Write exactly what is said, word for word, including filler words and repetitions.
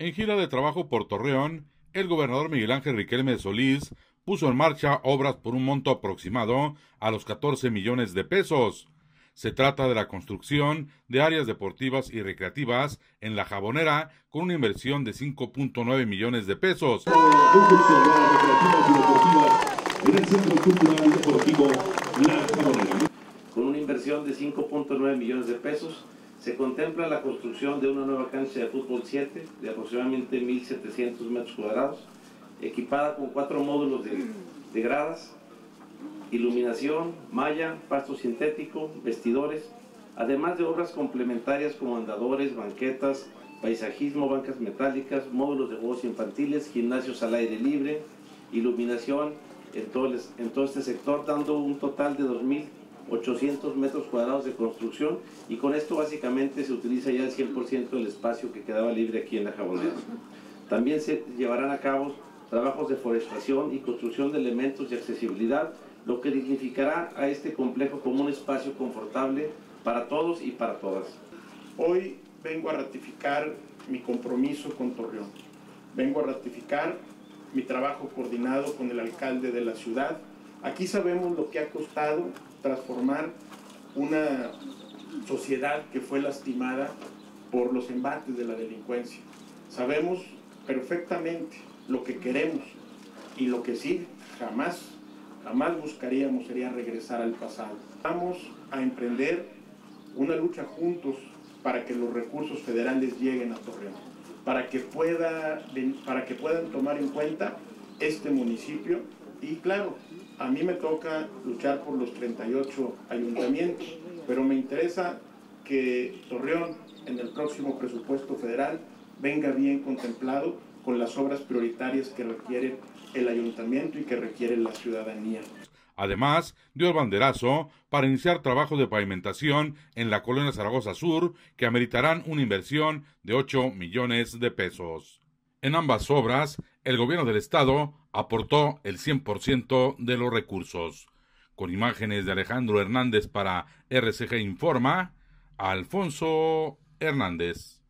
En gira de trabajo por Torreón, el gobernador Miguel Ángel Riquelme Solís puso en marcha obras por un monto aproximado a los catorce millones de pesos. Se trata de la construcción de áreas deportivas y recreativas en La Jabonera con una inversión de cinco punto nueve millones de pesos. Con una inversión de cinco punto nueve millones de pesos, se contempla la construcción de una nueva cancha de fútbol siete de aproximadamente mil setecientos metros cuadrados, equipada con cuatro módulos de, de gradas, iluminación, malla, pasto sintético, vestidores, además de obras complementarias como andadores, banquetas, paisajismo, bancas metálicas, módulos de juegos infantiles, gimnasios al aire libre, iluminación en todo, el, en todo este sector, dando un total de dos mil ochocientos metros cuadrados de construcción, y con esto básicamente se utiliza ya el cien por ciento del espacio que quedaba libre aquí en La Jabonera. También se llevarán a cabo trabajos de forestación y construcción de elementos de accesibilidad, lo que dignificará a este complejo como un espacio confortable para todos y para todas. Hoy vengo a ratificar mi compromiso con Torreón. Vengo a ratificar mi trabajo coordinado con el alcalde de la ciudad. Aquí sabemos lo que ha costado transformar una sociedad que fue lastimada por los embates de la delincuencia. Sabemos perfectamente lo que queremos, y lo que sí jamás, jamás buscaríamos sería regresar al pasado. Vamos a emprender una lucha juntos para que los recursos federales lleguen a Torreón, para que, pueda, para que puedan tomar en cuenta este municipio. Y claro, a mí me toca luchar por los treinta y ocho ayuntamientos, pero me interesa que Torreón en el próximo presupuesto federal venga bien contemplado con las obras prioritarias que requiere el ayuntamiento y que requiere la ciudadanía. Además, dio el banderazo para iniciar trabajos de pavimentación en la colonia Zaragoza Sur que ameritarán una inversión de ocho millones de pesos. En ambas obras, el gobierno del estado aportó el cien por ciento de los recursos. Con imágenes de Alejandro Hernández para R C G Informa, Alfonso Hernández.